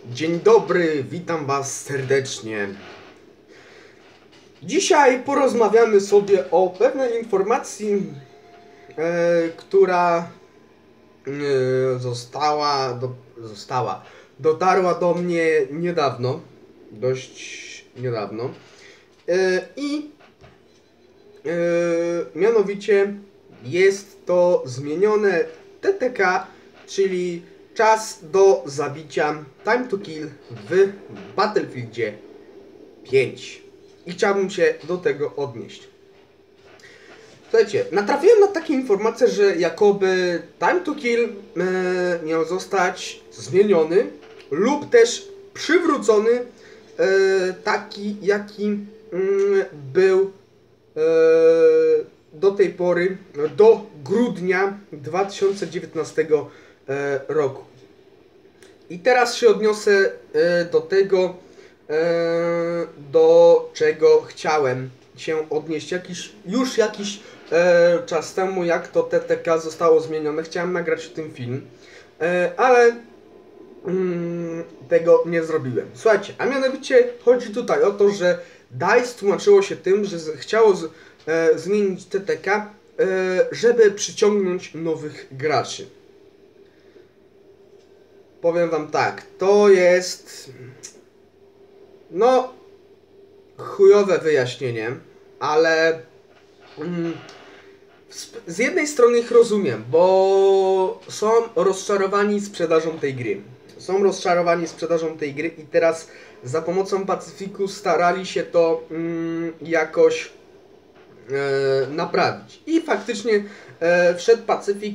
Dzień dobry, witam was serdecznie. Dzisiaj porozmawiamy sobie o pewnej informacji, która dotarła do mnie niedawno, dość niedawno. Mianowicie jest to zmienione TTK, czyli czas do zabicia, time to kill w Battlefieldzie 5. I chciałbym się do tego odnieść. Słuchajcie, natrafiłem na takie informacje, że jakoby time to kill miał zostać zmieniony lub też przywrócony taki, jaki był do tej pory, do grudnia 2019 roku. I teraz się odniosę do tego, do czego chciałem się odnieść już jakiś czas temu, jak to TTK zostało zmienione. Chciałem nagrać w tym film, ale tego nie zrobiłem. Słuchajcie, a mianowicie chodzi tutaj o to, że DICE tłumaczyło się tym, że chciało zmienić TTK, żeby przyciągnąć nowych graczy. Powiem wam tak, to jest chujowe wyjaśnienie, ale z jednej strony ich rozumiem, bo są rozczarowani sprzedażą tej gry. I teraz za pomocą Pacyfiku starali się to jakoś naprawić. I faktycznie wszedł Pacyfik,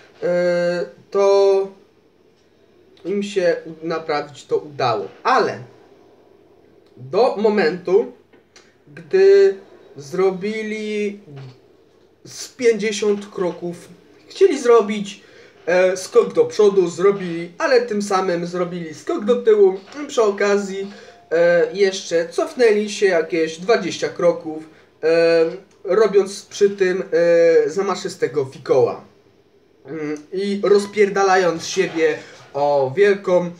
to im się naprawić to udało. Ale do momentu, gdy zrobili z 50 kroków, chcieli zrobić skok do przodu, zrobili, ale tym samym zrobili skok do tyłu i przy okazji jeszcze cofnęli się jakieś 20 kroków, robiąc przy tym zamaszystego fikoła i rozpierdalając siebie o wielką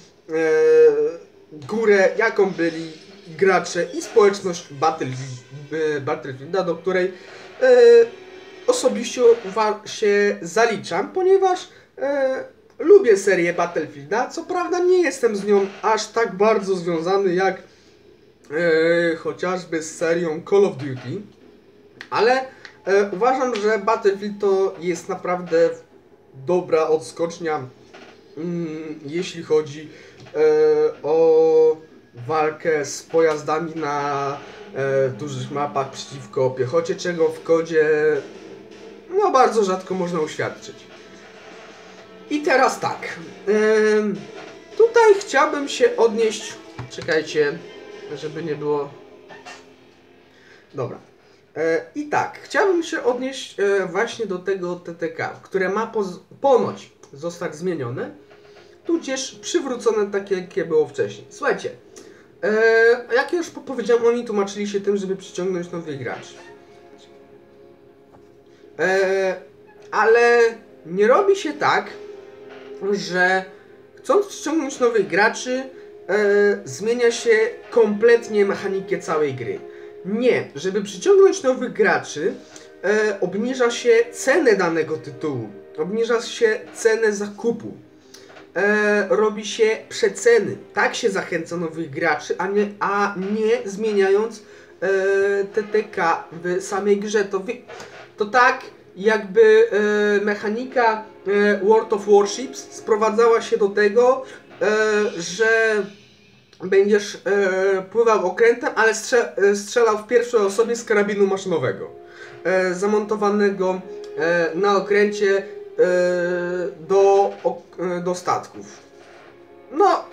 górę, jaką byli gracze i społeczność Battlefielda, do której osobiście się zaliczam, ponieważ lubię serię Battlefielda. Co prawda nie jestem z nią aż tak bardzo związany jak chociażby z serią Call of Duty, ale uważam, że Battlefield to jest naprawdę dobra odskocznia, jeśli chodzi o walkę z pojazdami na dużych mapach przeciwko piechocie, czego w kodzie bardzo rzadko można uświadczyć. I teraz tak, tutaj chciałbym się odnieść, czekajcie, żeby nie było, dobra, i tak, chciałbym się odnieść właśnie do tego TTK, które ma ponoć zostać zmienione, tudzież przywrócone takie, jakie było wcześniej. Słuchajcie, jak już powiedziałem, oni tłumaczyli się tym, żeby przyciągnąć nowych graczy. Ale nie robi się tak, że chcąc przyciągnąć nowych graczy, zmienia się kompletnie mechanikę całej gry. Nie, żeby przyciągnąć nowych graczy, obniża się cenę danego tytułu, obniża się cenę zakupu. Robi się przeceny. Tak się zachęca nowych graczy, a nie zmieniając TTK w samej grze. To tak jakby mechanika World of Warships sprowadzała się do tego, że będziesz pływał okrętem, ale strzelał w pierwszej osobie z karabinu maszynowego zamontowanego na okręcie do statków. No,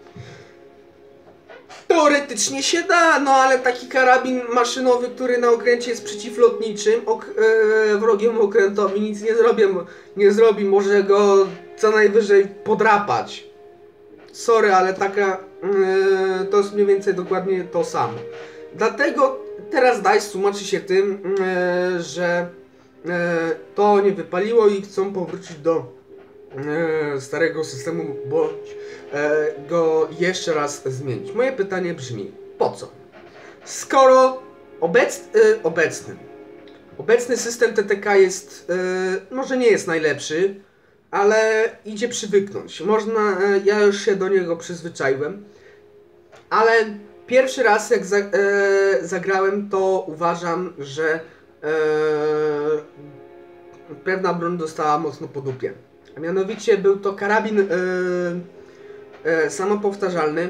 teoretycznie się da, ale taki karabin maszynowy, który na okręcie jest przeciwlotniczym, wrogiemu okrętowi nic nie zrobi, może go co najwyżej podrapać. Sorry, ale to jest mniej więcej dokładnie to samo. Dlatego teraz DICE tłumaczy się tym, że to nie wypaliło i chcą powrócić do starego systemu, bądź go jeszcze raz zmienić. Moje pytanie brzmi, po co? Skoro obecny system TTK jest, może nie jest najlepszy, ale idzie przywyknąć. Można, ja już się do niego przyzwyczaiłem, ale pierwszy raz jak zagrałem, to uważam, że pewna broń dostała mocno po dupie. A mianowicie był to karabin samopowtarzalny,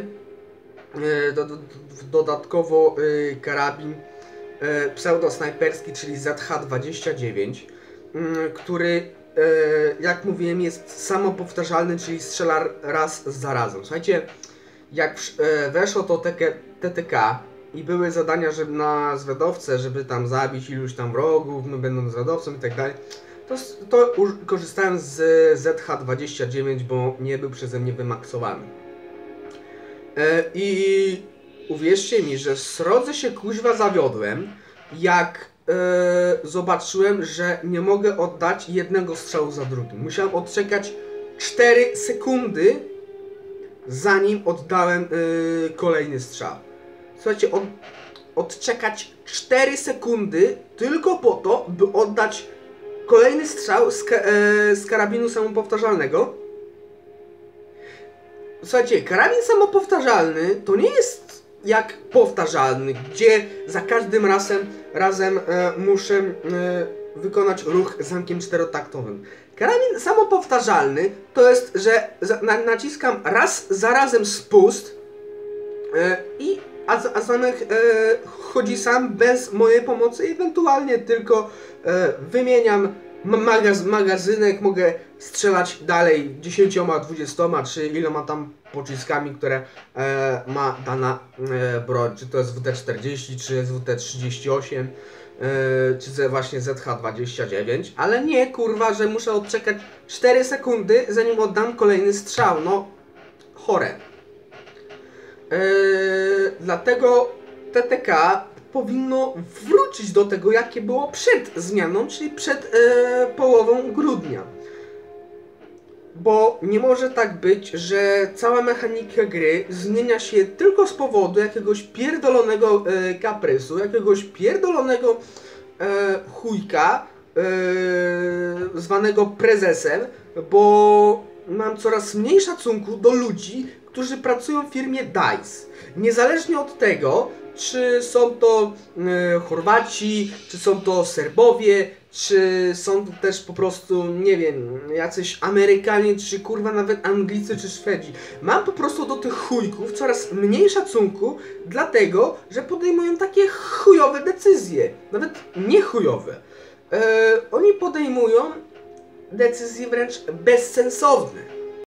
dodatkowo karabin pseudosnajperski, czyli ZH-29, który, jak mówiłem, jest samopowtarzalny, czyli strzela raz za razem. Słuchajcie, jak weszło to TTK i były zadania, żeby na zwiadowcę, żeby tam zabić iluś tam wrogów, no będąc zwiadowcą i tak dalej, to korzystałem z ZH-29, bo nie był przeze mnie wymaksowany. I uwierzcie mi, że srodze się kuźwa zawiodłem, jak zobaczyłem, że nie mogę oddać jednego strzału za drugim. Musiałem odczekać 4 sekundy, zanim oddałem kolejny strzał. Słuchajcie, odczekać 4 sekundy tylko po to, by oddać kolejny strzał z karabinu samopowtarzalnego. Słuchajcie, karabin samopowtarzalny to nie jest jak powtarzalny, gdzie za każdym razem muszę wykonać ruch zamkiem czterotaktowym. Karabin samopowtarzalny to jest, że naciskam raz za razem spust a zamek chodzi sam bez mojej pomocy, ewentualnie tylko wymieniam magazynek, mogę strzelać dalej 10, 20 czy iloma tam pociskami, które ma dana broń, czy to jest WD-40, czy jest WD-38, czy właśnie ZH-29, ale nie, kurwa, że muszę odczekać 4 sekundy, zanim oddam kolejny strzał, no chore. Dlatego TTK powinno wrócić do tego, jakie było przed zmianą, czyli przed połową grudnia. Bo nie może tak być, że cała mechanika gry zmienia się tylko z powodu jakiegoś pierdolonego kaprysu, jakiegoś pierdolonego chujka zwanego prezesem, bo mam coraz mniej szacunku do ludzi, którzy pracują w firmie DICE. Niezależnie od tego, czy są to Chorwaci, czy są to Serbowie, czy są to też po prostu, nie wiem, jacyś Amerykanie, czy kurwa nawet Anglicy, czy Szwedzi. Mam po prostu do tych chujków coraz mniej szacunku, dlatego, że podejmują takie chujowe decyzje. Nawet nie chujowe. Oni podejmują decyzje wręcz bezsensowne.